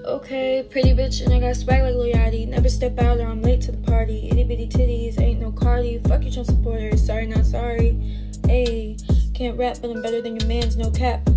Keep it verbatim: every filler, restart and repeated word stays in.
Okay, pretty bitch and I got swag like Lil Yachty. Never step out or I'm late to the party. Itty bitty titties, ain't no Cardi. Fuck you Trump supporters, sorry not sorry. Ayy, can't rap but I'm better than your mans, no cap.